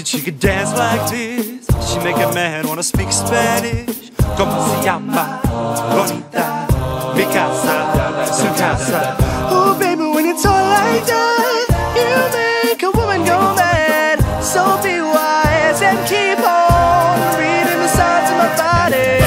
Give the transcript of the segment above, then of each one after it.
that she could dance like this. She make a man wanna speak Spanish. Como se llama? Bonita, mi casa, su casa. Oh baby, when you talk like that, you make a woman go mad. So be wise and keep on reading the signs of my body.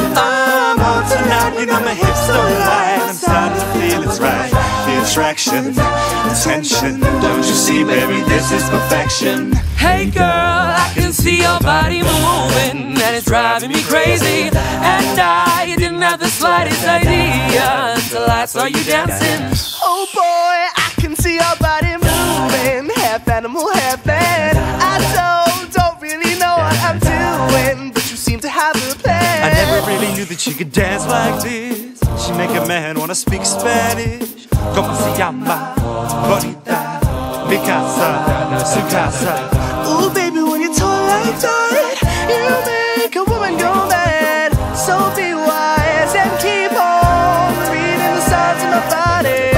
I'm on tonight, you know my hips don't lie. I'm starting to feel it's right. The attraction, the tension. Don't you see, baby, this is perfection. Hey girl, I can see your body moving, and it's driving me crazy. And I didn't have the slightest idea until I saw you dancing. Oh boy, I can see your body moving, half animal, half man. I don't really know what I'm doing, but you seem to have a plan. I never really knew that she could dance like this. She make a man wanna speak Spanish. Como se llama? Bonita, mi casa, su casa. Ooh baby, when you talk like that, you make a woman go mad. So be wise and keep on reading the signs of my body.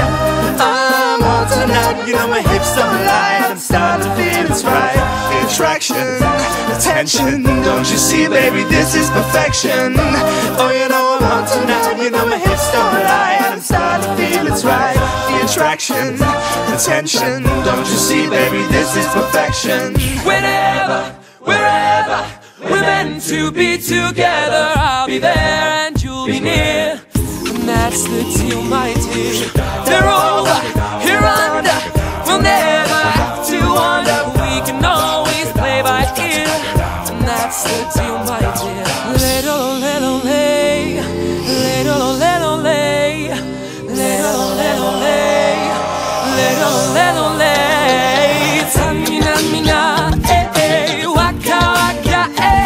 I'm on tonight, you know my hips don't lie. I'm starting to feel it's right. The attraction, the tension. Don't you see, baby, this is perfection. Oh, you know I'm on tonight, you know my hips don't lie. I'm starting to feel it's right. The attraction, the tension. Don't you see, baby, this is perfection. Whenever, wherever we're meant to be together, I'll be there and you'll be near. And that's the deal, my dear. They're over, here under. We'll never have to wonder. We can always play by ear. And that's the deal, my dear. Little, little, lay. Little, little, lay. Little, little, lay. Little, little, lay. Tamina, mina, eh, waka, waka,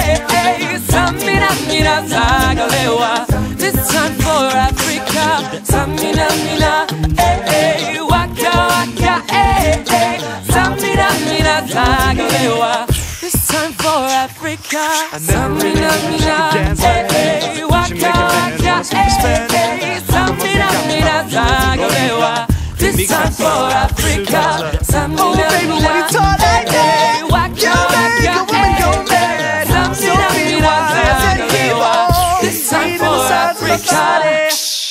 eh. Tamina, mina, zagalewa. This time for Africa. Tamina, mina, eh, waka, waka, eh. Tamina, mina, zagalewa. This time for Africa. Tamina, mina, eh, waka, waka, eh. Tamina, mina, zagalewa. This time for Africa. Oh baby, when you talk like that, you make a woman go mad. So be wise and keep on This time reading the for signs of my Africa. body.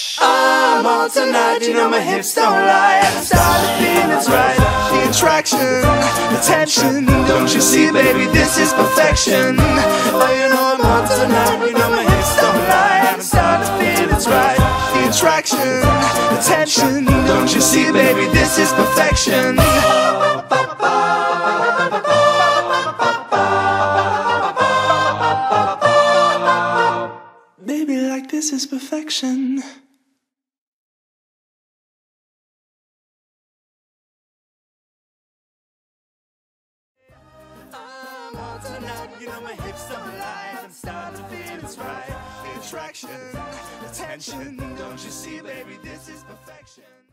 I'm on tonight, you know my hips don't lie. I'm starting to feel it's right. The attraction, the tension. Don't you see, baby, this is perfection. Oh, you know I'm on tonight, you know my hips don't lie. I'm starting to feel it's right. The attraction, the tension. Don't you see, baby, this is perfection. Baby, like this is perfection. I'm on tonight, you know my hips don't lie. I'm starting to feel it's right. The attraction, the tension. Don't you see, baby, this is perfection.